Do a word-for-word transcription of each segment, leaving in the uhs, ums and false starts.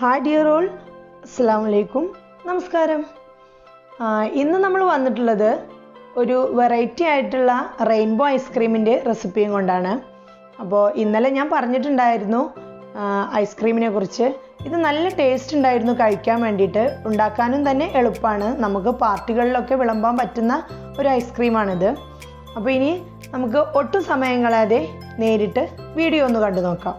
Hi dear all, അസ്സലാമു അലൈക്കും, നമസ്കാരം. ഇന്ന് നമ്മൾ വന്നിട്ടുള്ളത് ഒരു വെറൈറ്റി ആയിട്ടുള്ള റെയിൻബോ ഐസ്ക്രീമിൻ്റെ റെസിപ്പിയും കൊണ്ടാണ്. അപ്പോൾ ഇന്നലെ ഞാൻ പറഞ്ഞിട്ടുണ്ടായിരുന്നു ഐസ്ക്രീമിനെ കുറിച്ച്. ഇത് നല്ല ടേസ്റ്റ് ഉണ്ടായിരുന്നു കഴിക്കാൻ വേണ്ടിയിട്ട്. ഉണ്ടാക്കാനും തന്നെ എളുപ്പമാണ്. നമുക്ക് പാർട്ടികളിലൊക്കെ വിളമ്പാൻ പറ്റുന്ന ഒരു ഐസ്ക്രീമാണിത്. അപ്പോൾ ഇനി നമുക്ക് ഒട്ടും സമയം കളയാതെ നേരിട്ട് വീഡിയോ ഒന്ന് കണ്ടു നോക്കാം.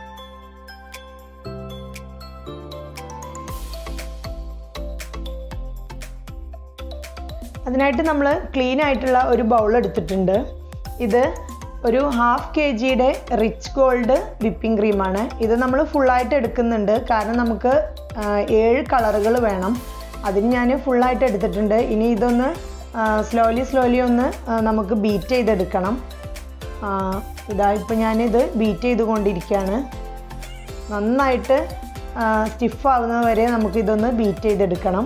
അതിനായിട്ട് നമ്മൾ ക്ലീൻ ആയിട്ടുള്ള ഒരു ബൗൾ എടുത്തിട്ടുണ്ട്. ഇത് ഒരു ഹാഫ് കെ ജിയുടെ റിച്ച് ഗോൾഡ് വിപ്പിംഗ് ക്രീമാണ്. ഇത് നമ്മൾ ഫുള്ളായിട്ട് എടുക്കുന്നുണ്ട്, കാരണം നമുക്ക് ഏഴ് കളറുകൾ വേണം. അതിന് ഞാൻ ഫുള്ളായിട്ട് എടുത്തിട്ടുണ്ട്. ഇനി ഇതൊന്ന് സ്ലോലി സ്ലോലി ഒന്ന് നമുക്ക് ബീറ്റ് ചെയ്തെടുക്കണം. ഇതാ ഇപ്പോൾ ഞാനിത് ബീറ്റ് ചെയ്തുകൊണ്ടിരിക്കുകയാണ്. നന്നായിട്ട് സ്റ്റിഫാവുന്നത് വരെ നമുക്കിതൊന്ന് ബീറ്റ് ചെയ്തെടുക്കണം.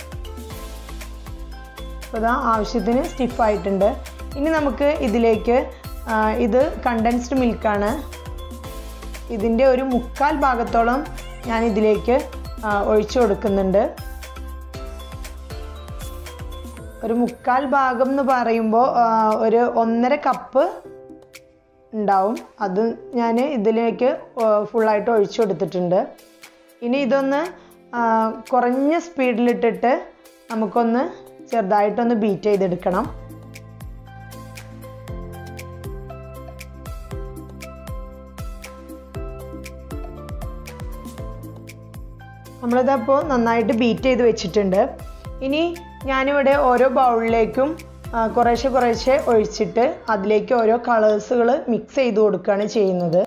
അപ്പോൾ ഇതാ ആവശ്യത്തിന് സ്റ്റിഫായിട്ടുണ്ട്. ഇനി നമുക്ക് ഇതിലേക്ക്, ഇത് കണ്ടൻസ്ഡ് മിൽക്കാണ്, ഇതിൻ്റെ ഒരു മുക്കാൽ ഭാഗത്തോളം ഞാൻ ഇതിലേക്ക് ഒഴിച്ചു കൊടുക്കുന്നുണ്ട്. ഒരു മുക്കാൽ ഭാഗം എന്ന് പറയുമ്പോൾ ഒരു ഒന്നര കപ്പ് ഉണ്ടാവും. അത് ഞാൻ ഇതിലേക്ക് ഫുള്ളായിട്ട് ഒഴിച്ചു കൊടുത്തിട്ടുണ്ട്. ഇനി ഇതൊന്ന് കുറഞ്ഞ സ്പീഡിലിട്ടിട്ട് നമുക്കൊന്ന് ചെറുതായിട്ടൊന്ന് ബീറ്റ് ചെയ്തെടുക്കണം. നമ്മളിതപ്പോൾ നന്നായിട്ട് ബീറ്റ് ചെയ്ത് വെച്ചിട്ടുണ്ട്. ഇനി ഞാനിവിടെ ഓരോ ബൗളിലേക്കും കുറേശ്ശെ കുറേശ്ശെ ഒഴിച്ചിട്ട് അതിലേക്ക് ഓരോ കളേഴ്സുകൾ മിക്സ് ചെയ്ത് കൊടുക്കുകയാണ് ചെയ്യുന്നത്.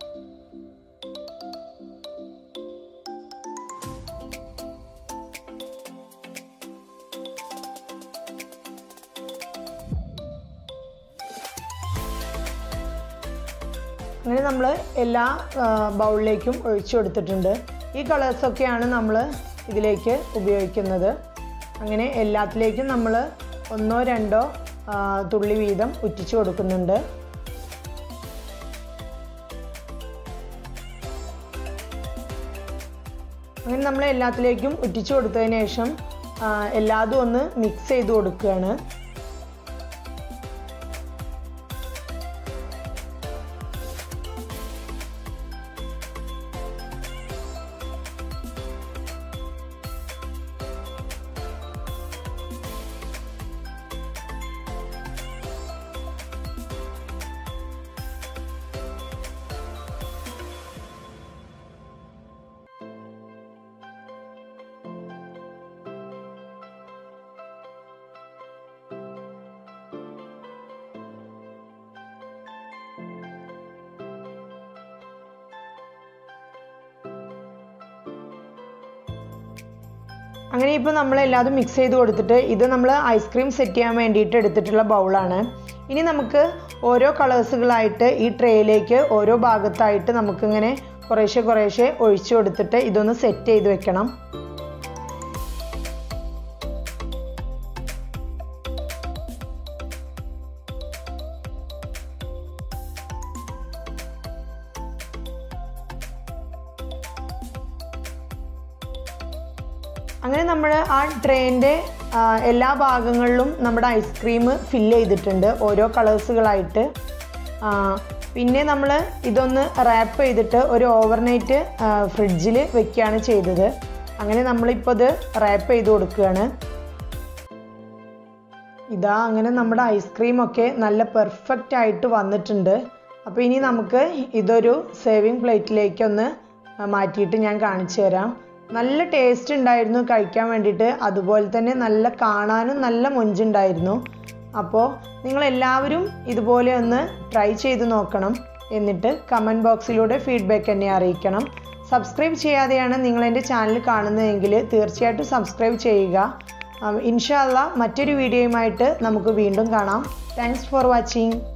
അങ്ങനെ നമ്മൾ എല്ലാ ബൗളിലേക്കും ഒഴിച്ചു കൊടുത്തിട്ടുണ്ട്. ഈ കളേഴ്സൊക്കെയാണ് നമ്മൾ ഇതിലേക്ക് ഉപയോഗിക്കുന്നത്. അങ്ങനെ എല്ലാത്തിലേക്കും നമ്മൾ ഒന്നോ രണ്ടോ തുള്ളി വീതം ഉറ്റിച്ചു കൊടുക്കുന്നുണ്ട്. അങ്ങനെ നമ്മൾ എല്ലാത്തിലേക്കും ഉറ്റിച്ചു കൊടുത്തതിന് ശേഷം എല്ലാതും ഒന്ന് മിക്സ് ചെയ്ത് കൊടുക്കുകയാണ്. അങ്ങനെ ഇപ്പോൾ നമ്മൾ എല്ലാതും മിക്സ് ചെയ്ത് കൊടുത്തിട്ട്, ഇത് നമ്മൾ ഐസ്ക്രീം സെറ്റ് ചെയ്യാൻ വേണ്ടിയിട്ട് എടുത്തിട്ടുള്ള ബൗളാണ്. ഇനി നമുക്ക് ഓരോ കളേഴ്സുകളായിട്ട് ഈ ട്രേയിലേക്ക് ഓരോ ഭാഗത്തായിട്ട് നമുക്കിങ്ങനെ കുറേശ്ശെ കുറേശ്ശെ ഒഴിച്ചു കൊടുത്തിട്ട് ഇതൊന്ന് സെറ്റ് ചെയ്ത് വെക്കണം. അങ്ങനെ നമ്മൾ ആ ട്രേൻ്റെ എല്ലാ ഭാഗങ്ങളിലും നമ്മുടെ ഐസ്ക്രീം ഫില്ല് ചെയ്തിട്ടുണ്ട് ഓരോ കളേഴ്സുകളായിട്ട്. പിന്നെ നമ്മൾ ഇതൊന്ന് റാപ്പ് ചെയ്തിട്ട് ഒരു ഓവർനൈറ്റ് ഫ്രിഡ്ജിൽ വെക്കുകയാണ് ചെയ്തത്. അങ്ങനെ നമ്മളിപ്പോൾ ഇത് റാപ്പ് ചെയ്ത് കൊടുക്കുകയാണ്. ഇതാ അങ്ങനെ നമ്മുടെ ഐസ്ക്രീമൊക്കെ നല്ല പെർഫെക്റ്റ് ആയിട്ട് വന്നിട്ടുണ്ട്. അപ്പോൾ ഇനി നമുക്ക് ഇതൊരു സേവിങ് പ്ലേറ്റിലേക്കൊന്ന് മാറ്റിയിട്ട് ഞാൻ കാണിച്ചു തരാം. നല്ല ടേസ്റ്റ് ഉണ്ടായിരുന്നു കഴിക്കാൻ വേണ്ടിയിട്ട്. അതുപോലെ തന്നെ നല്ല കാണാനും നല്ല മൊഞ്ചുണ്ടായിരുന്നു. അപ്പോൾ നിങ്ങളെല്ലാവരും ഇതുപോലെ ഒന്ന് ട്രൈ ചെയ്ത് നോക്കണം. എന്നിട്ട് കമൻറ്റ് ബോക്സിലൂടെ ഫീഡ്ബാക്ക് എന്നെ അറിയിക്കണം. സബ്സ്ക്രൈബ് ചെയ്യാതെയാണ് നിങ്ങളെൻ്റെ ചാനൽ കാണുന്നതെങ്കിൽ തീർച്ചയായിട്ടും സബ്സ്ക്രൈബ് ചെയ്യുക. ഇൻഷാ അല്ലാഹ് മറ്റൊരു വീഡിയോയുമായിട്ട് നമുക്ക് വീണ്ടും കാണാം. Thanks for watching.